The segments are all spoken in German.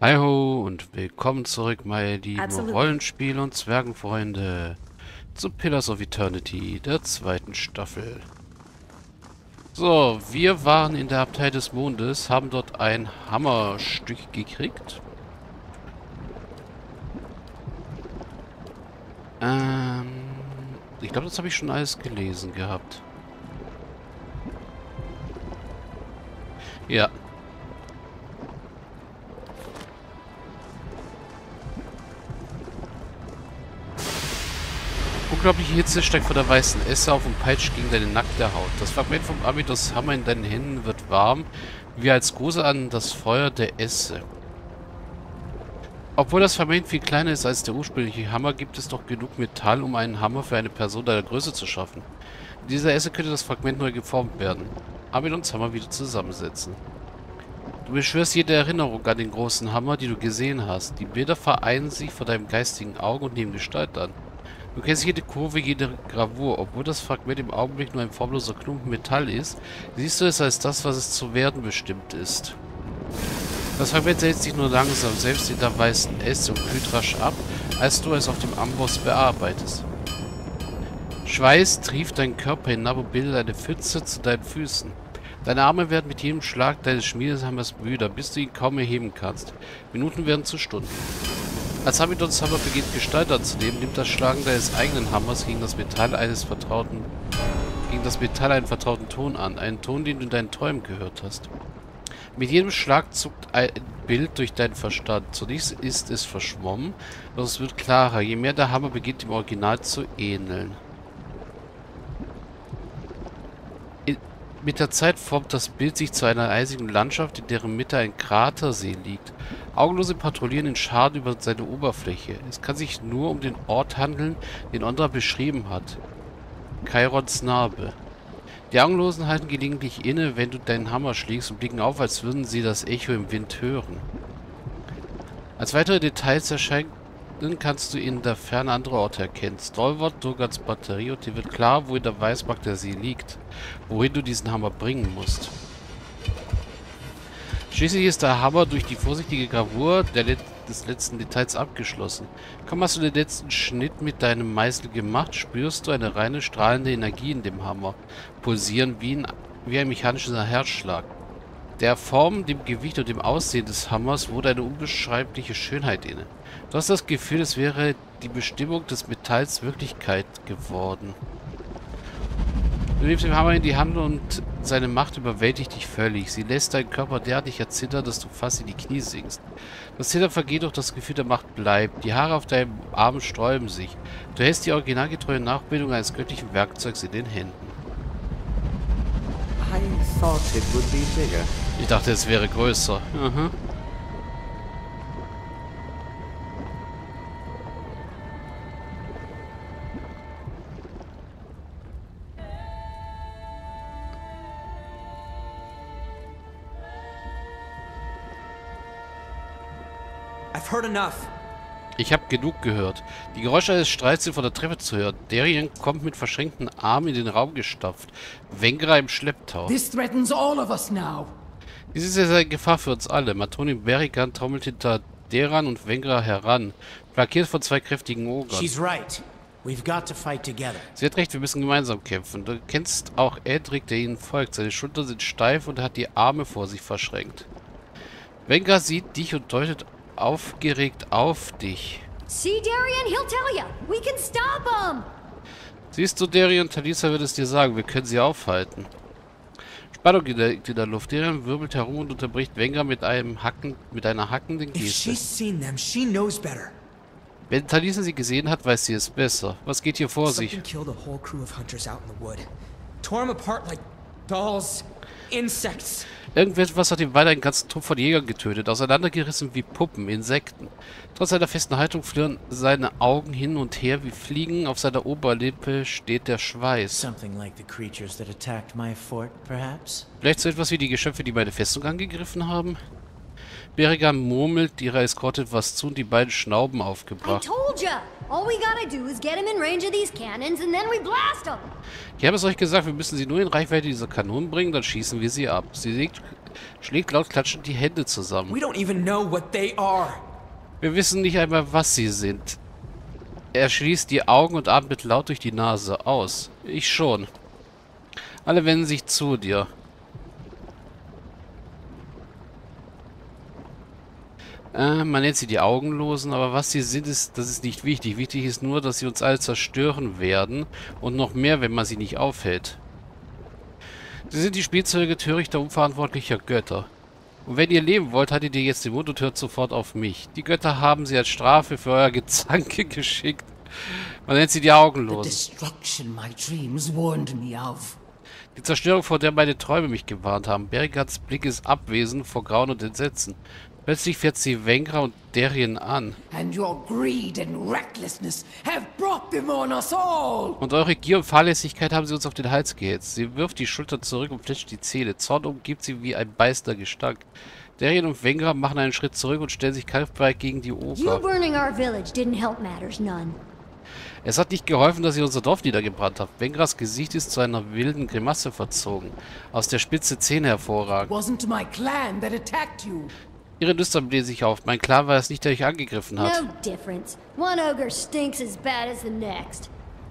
Hi ho und willkommen zurück, meine lieben Absolutely. Rollenspiel- und Zwergenfreunde, zu Pillars of Eternity, der zweiten Staffel. So, wir waren in der Abtei des Mondes, haben dort ein Hammerstück gekriegt. Ich glaube, das habe ich schon alles gelesen gehabt. Ja. Unglaubliche Hitze steigt von der weißen Esse auf und peitscht gegen deine nackte Haut. Das Fragment vom Abydos Hammer in deinen Händen wird warm, wie als Gruße an das Feuer der Esse. Obwohl das Fragment viel kleiner ist als der ursprüngliche Hammer, gibt es doch genug Metall, um einen Hammer für eine Person deiner Größe zu schaffen. In dieser Esse könnte das Fragment neu geformt werden. Abydons Hammer wieder zusammensetzen. Du beschwörst jede Erinnerung an den großen Hammer, die du gesehen hast. Die Bilder vereinen sich vor deinem geistigen Auge und nehmen Gestalt an. Du kennst jede Kurve, jede Gravur. Obwohl das Fragment im Augenblick nur ein formloser Klumpen Metall ist, siehst du es als das, was es zu werden bestimmt ist. Das Fragment setzt sich nur langsam, selbst in der weißen Esse, und kühlt rasch ab, als du es auf dem Amboss bearbeitest. Schweiß trieft deinen Körper hinab und bildet eine Pfütze zu deinen Füßen. Deine Arme werden mit jedem Schlag deines Schmiedehammers müder, bis du ihn kaum mehr heben kannst. Minuten werden zu Stunden. Als Abydons Hammer beginnt Gestalt anzunehmen, nimmt das Schlagen deines eigenen Hammers gegen das Metall einen vertrauten Ton an, einen Ton, den du in deinen Träumen gehört hast. Mit jedem Schlag zuckt ein Bild durch deinen Verstand. Zunächst ist es verschwommen, doch es wird klarer, je mehr der Hammer beginnt, dem Original zu ähneln. Mit der Zeit formt das Bild sich zu einer eisigen Landschaft, in deren Mitte ein Kratersee liegt. Augenlose patrouillieren in Scharen über seine Oberfläche. Es kann sich nur um den Ort handeln, den Ondra beschrieben hat. Chairons Narbe. Die Augenlosen halten gelegentlich inne, wenn du deinen Hammer schlägst, und blicken auf, als würden sie das Echo im Wind hören. Als weitere Details erscheinen, kannst du in der Ferne andere Orte erkennen. Stalwart, Durgats Batterie, und dir wird klar, wo in der Weißmark der See liegt, wohin du diesen Hammer bringen musst. Schließlich ist der Hammer durch die vorsichtige Gravur des letzten Details abgeschlossen. Kaum hast du den letzten Schnitt mit deinem Meißel gemacht, spürst du eine reine strahlende Energie in dem Hammer, pulsieren wie ein mechanischer Herzschlag. Der Form, dem Gewicht und dem Aussehen des Hammers wurde eine unbeschreibliche Schönheit inne. Du hast das Gefühl, es wäre die Bestimmung des Metalls Wirklichkeit geworden. Du nimmst den Hammer in die Hand und seine Macht überwältigt dich völlig. Sie lässt deinen Körper derartig erzittern, dass du fast in die Knie sinkst. Das Zittern vergeht, doch das Gefühl der Macht bleibt. Die Haare auf deinem Arm sträuben sich. Du hältst die originalgetreue Nachbildung eines göttlichen Werkzeugs in den Händen. I thought it would be bigger. Ich dachte, es wäre größer. Mhm. I've heard enough. Ich habe genug gehört. Die Geräusche eines Streits sind von der Treppe zu hören. Darien kommt mit verschränkten Armen in den Raum gestapft. Wengra im Schlepptau. This threatens all of us now. Dies ist eine Gefahr für uns alle. Matronin Berikan trommelt hinter Deran und Wengra heran, flankiert von zwei kräftigen Ogern. She's right. We've got to fight together. Sie hat recht, wir müssen gemeinsam kämpfen. Du kennst auch Edric, der ihnen folgt. Seine Schultern sind steif und er hat die Arme vor sich verschränkt. Wengra sieht dich und deutet aufgeregt auf dich. See, Darien, he'll tell ya. We can stop him. Siehst du, Darien, Talisa wird es dir sagen. Wir können sie aufhalten. Spannung in der Luft. Darien wirbelt herum und unterbricht Wengra mit einer hackenden If Geste. she's seen them, she knows better. Wenn Talisa sie gesehen hat, weiß sie es besser. Was geht hier vor sich? Something killed a whole crew of hunters out in the wood. Tore them apart like dolls, insects. Irgendetwas hat ihm weiter einen ganzen Trupp von Jägern getötet, auseinandergerissen wie Puppen, Insekten. Trotz seiner festen Haltung flirren seine Augen hin und her wie Fliegen, auf seiner Oberlippe steht der Schweiß. Something like the creatures that attacked my fort, perhaps? Vielleicht so etwas wie die Geschöpfe, die meine Festung angegriffen haben? Berigan murmelt ihrer Eskorte etwas zu und die beiden Schnauben I aufgebracht. told ya. All we gotta do is get him in range of these cannons and then we blast him. Ich habe es euch gesagt, wir müssen sie nur in Reichweite dieser Kanonen bringen, dann schießen wir sie ab. Sie schlägt laut klatschend die Hände zusammen. We don't even know what they are. Wir wissen nicht einmal, was sie sind. Er schließt die Augen und atmet laut durch die Nase aus. Ich schon. Alle wenden sich zu dir. Man nennt sie die Augenlosen, aber was sie sind, das ist nicht wichtig. Wichtig ist nur, dass sie uns alle zerstören werden und noch mehr, wenn man sie nicht aufhält. Sie sind die Spielzeuge törichter, unverantwortlicher Götter. Und wenn ihr leben wollt, haltet ihr jetzt den Mund und hört sofort auf mich. Die Götter haben sie als Strafe für euer Gezanke geschickt. Man nennt sie die The Augenlosen. destruction my dreams warned me of. Die Zerstörung, vor der meine Träume mich gewarnt haben. Berigans Blick ist abwesend vor Grauen und Entsetzen. Plötzlich fährt sie Vengra und Darien an. And your greed and recklessness have brought them on us all. Und eure Gier und Fahrlässigkeit haben sie uns auf den Hals gehetzt. Sie wirft die Schultern zurück und fletscht die Zähne. Zorn umgibt sie wie ein beißender Gestank. Darien und Vengra machen einen Schritt zurück und stellen sich kampfbereit gegen die You Oger. burning our village didn't help matters none. Es hat nicht geholfen, dass ihr unser Dorf niedergebrannt habt. Vengras Gesicht ist zu einer wilden Grimasse verzogen. Aus der Spitze Zähne hervorragen. Wasn't my clan that attacked you. Ihre Nüstern blähen sich auf. Mein Clan war es nicht, der euch angegriffen hat. No difference. One ogre stinks as bad as the next.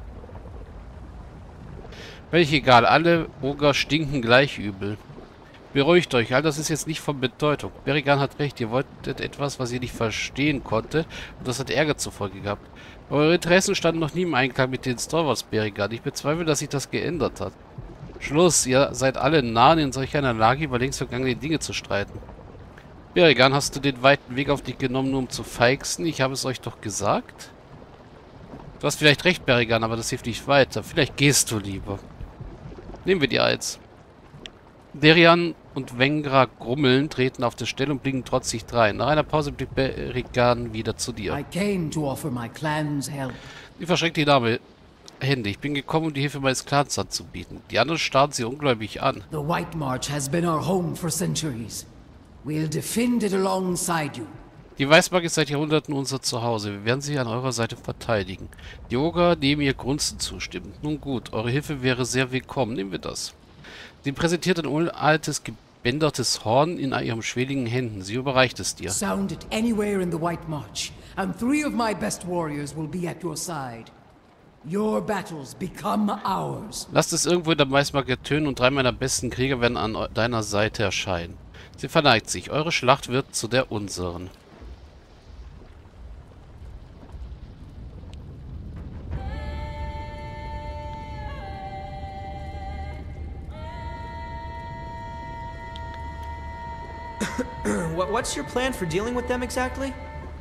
Völlig egal, alle Oger stinken gleich übel. Beruhigt euch, all das ist jetzt nicht von Bedeutung. Berigan hat recht, ihr wolltet etwas, was ihr nicht verstehen konnte, und das hat Ärger zur Folge gehabt. Eure Interessen standen noch nie im Einklang mit den Stalwarts Berigan. Ich bezweifle, dass sich das geändert hat. Schluss, ihr seid alle nahen in solch einer Lage, über längst vergangene Dinge zu streiten. Berigan, hast du den weiten Weg auf dich genommen, nur um zu feixen? Ich habe es euch doch gesagt. Du hast vielleicht recht, Berigan, aber das hilft nicht weiter. Vielleicht gehst du lieber. Nehmen wir die Eins. Darien und Vengra grummeln, treten auf der Stelle und blicken trotzig drein. Nach einer Pause blickt Berigan wieder zu dir. I came to offer my clan's help. Sie verschränkt die Hände. Ich bin gekommen, um die Hilfe meines Clans anzubieten. Die anderen starren sie ungläubig an. The White March has been our home for centuries. We'll defend it alongside you. Die Weißmark ist seit Jahrhunderten unser Zuhause. Wir werden sie an eurer Seite verteidigen. Die Oger nehmen ihr Grunzen zustimmen. Nun gut, eure Hilfe wäre sehr willkommen. Nehmen wir das. Sie präsentiert ein uraltes, gebändertes Horn in ihren schweligen Händen. Sie überreicht es dir. Sound it anywhere in the White March, and 3 of my best warriors will be at your side. Your battles become ours. Lasst es irgendwo in der Weißmark ertönen und 3 meiner besten Krieger werden an deiner Seite erscheinen. Sie verneigt sich. Eure Schlacht wird zu der unseren. What's your plan for dealing with them exactly?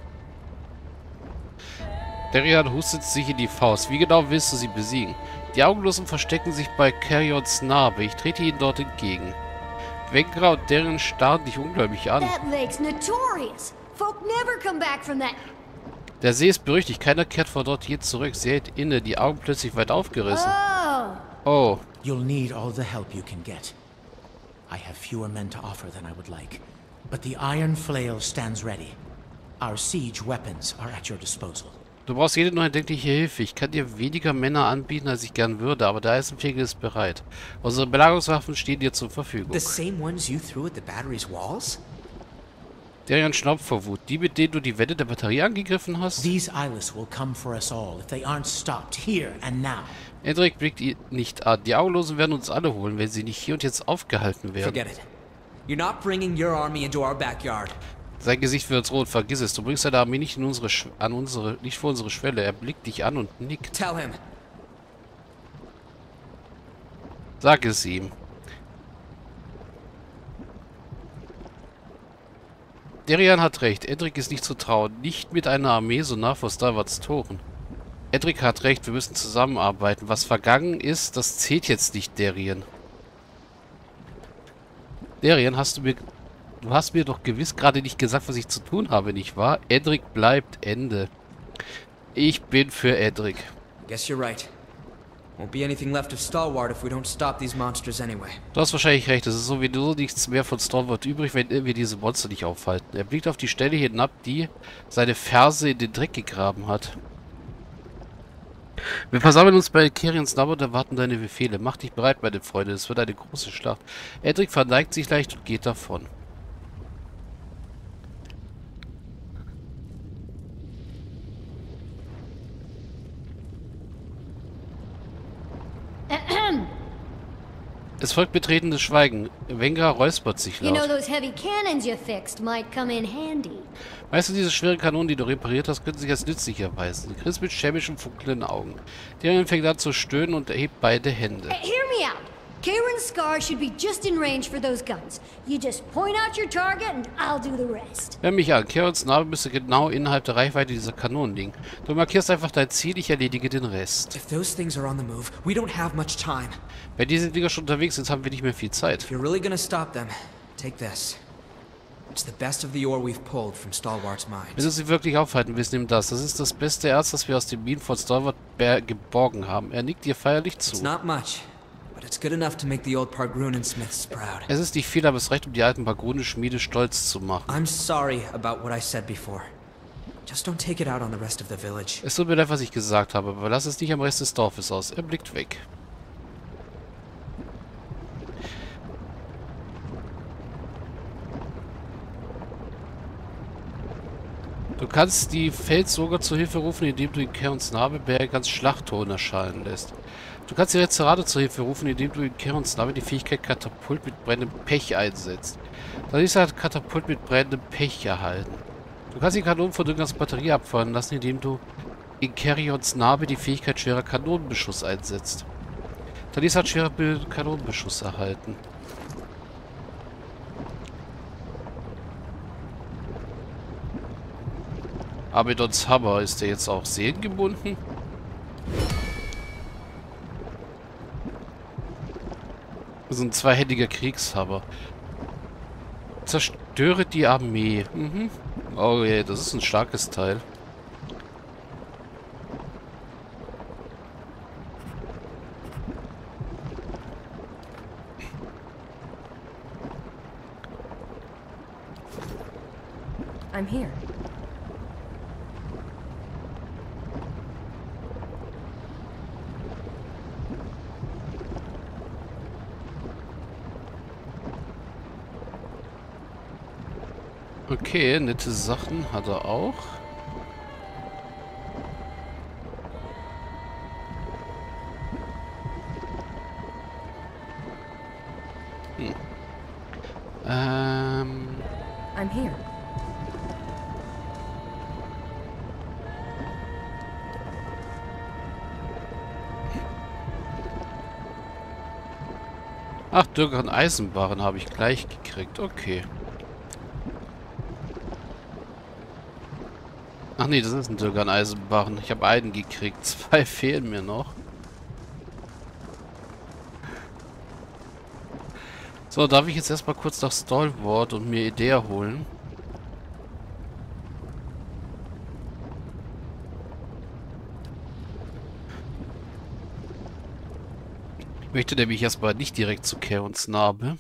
Darien hustet sich in die Faust. Wie genau willst du sie besiegen? Die Augenlosen verstecken sich bei Carions Narbe. Ich trete ihnen dort entgegen. Vengra und Darien starren dich ungläubig an. That lake's notorious. Folk never come back from that. Der See ist berüchtigt. Keiner kehrt von dort je zurück. Sie hält inne, die Augen plötzlich weit aufgerissen. Oh. Oh. You'll need all the help you can get. I have fewer men to offer than I would like, but the Iron Flail stands ready. Our siege weapons are at your disposal. Du brauchst jede nur erdenkliche Hilfe. Ich kann dir weniger Männer anbieten, als ich gern würde, aber der Eisenpflegel ist bereit. Unsere Belagerungswaffen stehen dir zur Verfügung. The same ones you threw at the battery's walls? Darien schnaubt vor Wut. Die, mit denen du die Wände der Batterie angegriffen hast? These Eyeless will come for us all if they aren't stopped here and now. Edric blickt ihn nicht an. Die Augenlosen werden uns alle holen, wenn sie nicht hier und jetzt aufgehalten werden. Forget it. You're not bringing your army into our backyard. Sein Gesicht wird rot. Vergiss es. Du bringst deine Armee nicht nicht vor unsere Schwelle. Er blickt dich an und nickt. Tell him. Sag es ihm. Darien hat recht. Edric ist nicht zu trauen. Nicht mit einer Armee so nah vor Stalwarts Toren. Edric hat recht. Wir müssen zusammenarbeiten. Was vergangen ist, das zählt jetzt nicht, Darien. Darien, du hast mir doch gewiss gerade nicht gesagt, was ich zu tun habe, nicht wahr? Edric bleibt Ende. Ich bin für Edric. Guess you're right. Won't be anything left of Stalwart if we don't stop these monsters anyway. Du hast wahrscheinlich recht. Es ist sowieso nichts mehr von Stalwart übrig, wenn wir diese Monster nicht aufhalten. Er blickt auf die Stelle hinab, die seine Ferse in den Dreck gegraben hat. Wir versammeln uns bei Kerions Nabe und erwarten deine Befehle. Mach dich bereit, meine Freunde. Es wird eine große Schlacht. Edric verneigt sich leicht und geht davon. Es folgt betretenes Schweigen. Wenger räuspert sich You know, laut. those heavy cannons you fixed might come in handy. Weißt du, diese schweren Kanonen, die du repariert hast, könnten sich als nützlich erweisen. Chris mit schäbischen, funkelnden Augen. Darian fängt an zu stöhnen und erhebt beide Hände. Hear me out. Kieran's Scar should be just in range for those guns. You just point out your target and I'll do the rest. Hör mich an. Kerions Nabe müsste genau innerhalb der Reichweite dieser Kanonen liegen. Du markierst einfach dein Ziel, ich erledige den Rest. If those things are on the move, we don't have much time. Wenn diese Dinger schon unterwegs sind, haben wir nicht mehr viel Zeit. If you're really gonna stop them, take this. It's the best of the ore we've pulled from Stalwart's Wenn mines. du sie wirklich aufhalten willst, nimm das. Das ist das beste Erz, das wir aus den Minen von Stalwart geborgen haben. Er nickt dir feierlich It's zu. not much, but it's good enough to make the old Pargrunen Smiths proud. Es ist nicht viel, aber es reicht, um die alten Bargrune-Schmiede stolz zu machen. I'm sorry about what I said before. Just don't take it out on the rest of the village. Es tut mir leid, was ich gesagt habe, aber lass es nicht am Rest des Dorfes aus. Er blickt weg. Du kannst die Feldsoger zur Hilfe rufen, indem du in Kerions Nabe Bergans Schlachtton erscheinen lässt. Du kannst die Rezerate zur Hilfe rufen, indem du in Kerions Nabe die Fähigkeit Katapult mit brennendem Pech einsetzt. Talisa hat Katapult mit brennendem Pech erhalten. Du kannst die Kanonen von Düngers Batterie abfeuern lassen, indem du in Kerions Nabe die Fähigkeit schwerer Kanonenbeschuss einsetzt. Talisa hat schwerer Kanonenbeschuss erhalten. Abedons Hammer, ist der jetzt auch seelengebunden? Das ist ein zweihändiger Kriegshammer. Zerstöre die Armee. Mhm. Oh je, das ist ein starkes Teil. I'm here. Okay, nette Sachen hat er auch. I'm here. Ach, Dürger und Eisenbarren habe ich gleich gekriegt. Okay. Ach nee, das ist ein Dürger und Eisenbarren. Ich habe einen gekriegt. 2 fehlen mir noch. So, darf ich jetzt erstmal kurz nach Stalwart und mir Idee holen? Ich möchte nämlich erstmal nicht direkt zu Kerions Nabe.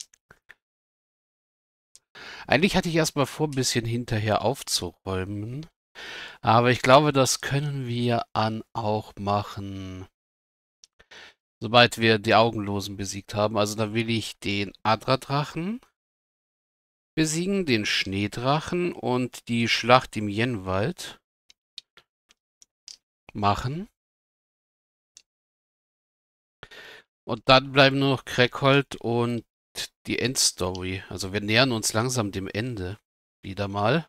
Eigentlich hatte ich erstmal vor, ein bisschen hinterher aufzuräumen. Aber ich glaube, das können wir auch machen. Sobald wir die Augenlosen besiegt haben. Also da will ich den Adra-Drachen besiegen, den Schneedrachen und die Schlacht im Jenwald machen. Und dann bleiben nur noch Kreckhold und die Endstory. Also wir nähern uns langsam dem Ende. Wieder mal.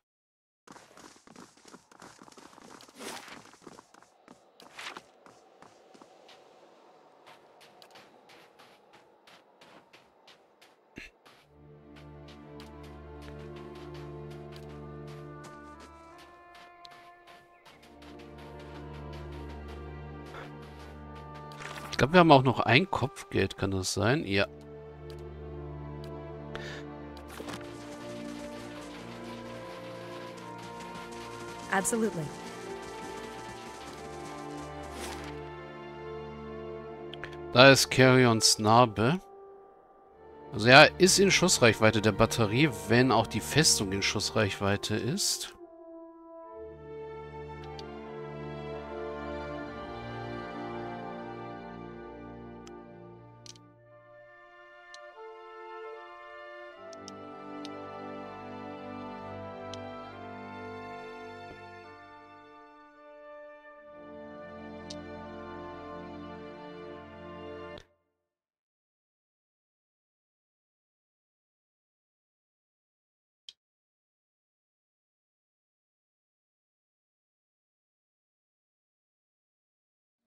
Ich glaube, wir haben auch noch ein Kopfgeld, kann das sein? Ja. Absolutely. Da ist Kerions Nabe. Also er ist in Schussreichweite der Batterie, wenn auch die Festung in Schussreichweite ist.